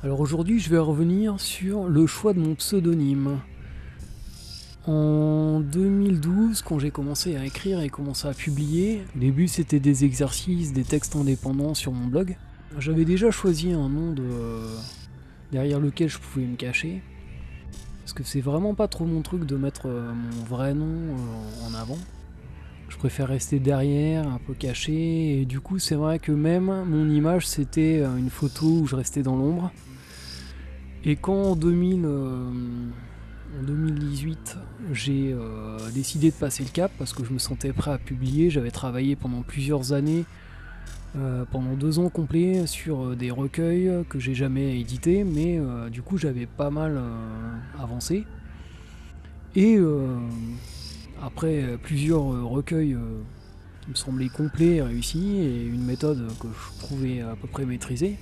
Alors aujourd'hui, je vais revenir sur le choix de mon pseudonyme. En 2012, quand j'ai commencé à écrire et commencé à publier, au début c'était des exercices, des textes indépendants sur mon blog. J'avais déjà choisi un nom derrière lequel je pouvais me cacher, parce que c'est vraiment pas trop mon truc de mettre mon vrai nom en avant. Je préfère rester derrière, un peu caché, et du coup c'est vrai que même mon image c'était une photo où je restais dans l'ombre. Et quand en 2018, j'ai décidé de passer le cap parce que je me sentais prêt à publier, j'avais travaillé pendant plusieurs années, pendant 2 ans complets, sur des recueils que j'ai jamais édités, mais du coup j'avais pas mal avancé. Et après plusieurs recueils qui me semblaient complets et réussis, et une méthode que je trouvais à peu près maîtrisée,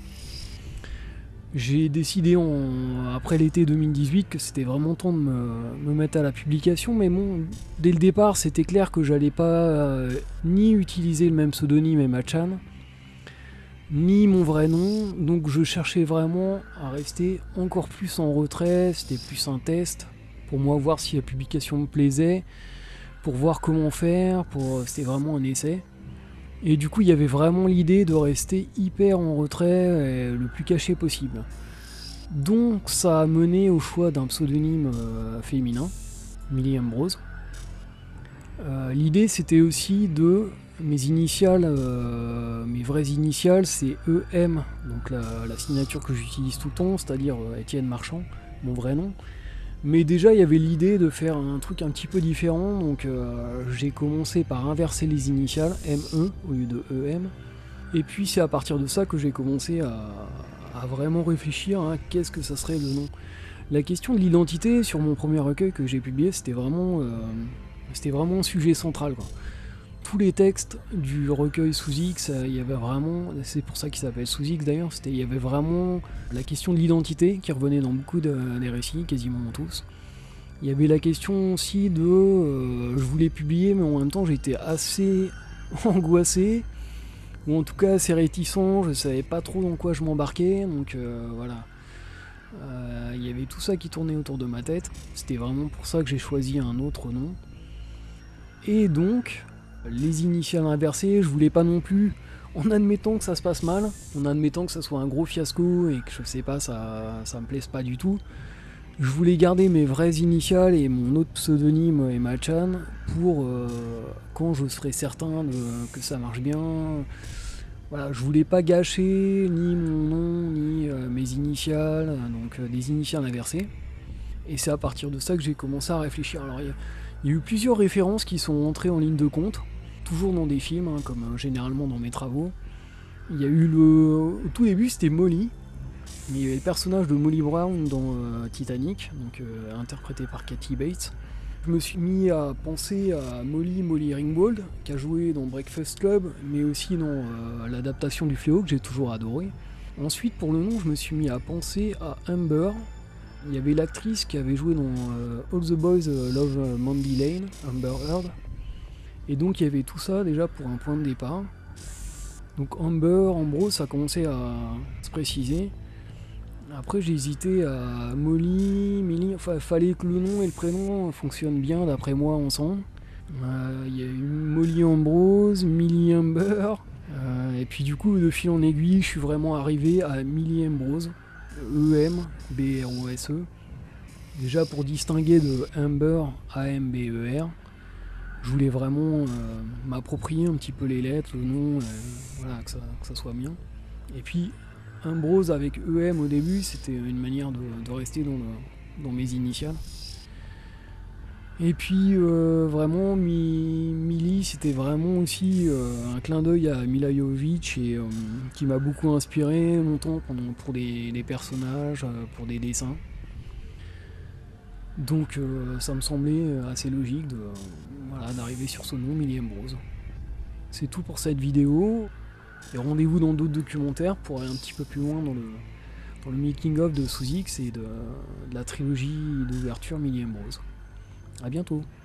j'ai décidé après l'été 2018 que c'était vraiment temps de me mettre à la publication, mais bon, dès le départ c'était clair que j'allais pas ni utiliser le même pseudonyme Emma-chan, ni mon vrai nom, donc je cherchais vraiment à rester encore plus en retrait, c'était plus un test, pour moi voir si la publication me plaisait, pour voir comment faire, c'était vraiment un essai. Et du coup il y avait vraiment l'idée de rester hyper en retrait et le plus caché possible. Donc ça a mené au choix d'un pseudonyme féminin, Millie Ambrose. L'idée c'était aussi de mes initiales, mes vraies initiales c'est EM, donc la signature que j'utilise tout le temps, c'est-à-dire Étienne Marchand, mon vrai nom. Mais déjà il y avait l'idée de faire un truc un petit peu différent, donc j'ai commencé par inverser les initiales, ME au lieu de EM. Et puis c'est à partir de ça que j'ai commencé à vraiment réfléchir à qu'est-ce que ça serait le nom. La question de l'identité sur mon premier recueil que j'ai publié, c'était vraiment un sujet central, quoi. Tous les textes du recueil Sous X, il y avait vraiment, c'est pour ça qu'il s'appelle Sous X d'ailleurs, il y avait vraiment la question de l'identité qui revenait dans beaucoup des récits, quasiment tous. Il y avait la question aussi de, je voulais publier, mais en même temps j'étais assez angoissé, ou en tout cas assez réticent, je savais pas trop dans quoi je m'embarquais, donc voilà. Il y avait tout ça qui tournait autour de ma tête, c'était vraiment pour ça que j'ai choisi un autre nom. Et donc, les initiales inversées, je voulais pas non plus, en admettant que ça se passe mal, en admettant que ça soit un gros fiasco et que je sais pas, ça me plaise pas du tout, je voulais garder mes vraies initiales et mon autre pseudonyme Emma-chan pour quand je serai certain que ça marche bien. Voilà, je voulais pas gâcher ni mon nom ni mes initiales, donc des initiales inversées. Et c'est à partir de ça que j'ai commencé à réfléchir. Alors il y a eu plusieurs références qui sont entrées en ligne de compte, toujours dans des films, hein, comme généralement dans mes travaux. Il y a eu au tout début c'était Molly. Il y avait le personnage de Molly Brown dans Titanic, donc interprété par Kathy Bates. Je me suis mis à penser à Molly Ringwald, qui a joué dans Breakfast Club, mais aussi dans l'adaptation du Fléau, que j'ai toujours adoré. Ensuite, pour le nom, je me suis mis à penser à Amber. Il y avait l'actrice qui avait joué dans All the Boys Love Mandy Lane, Amber Heard. Et donc il y avait tout ça déjà pour un point de départ. Donc Amber, Ambrose, ça commençait à se préciser. Après j'ai hésité à Molly, Millie, enfin fallait que le nom et le prénom fonctionnent bien d'après moi ensemble. Il y a eu Molly Ambrose, Millie Amber, et puis du coup de fil en aiguille je suis vraiment arrivé à Millie Ambrose, E-M-B-R-O-S-E. Déjà pour distinguer de Amber, A-M-B-E-R, je voulais vraiment m'approprier un petit peu les lettres, le nom, voilà, que ça soit bien. Et puis Ambrose avec EM au début, c'était une manière de rester dans mes initiales. Et puis vraiment, Millie, c'était vraiment aussi un clin d'œil à Mila Jovovich et qui m'a beaucoup inspiré longtemps pour des personnages, pour des dessins. Donc ça me semblait assez logique d'arriver sur ce nom, Millie Ambrose. C'est tout pour cette vidéo. Et rendez-vous dans d'autres documentaires pour aller un petit peu plus loin dans le making-of de Sous X et de la trilogie d'ouverture Millie Ambrose. A bientôt.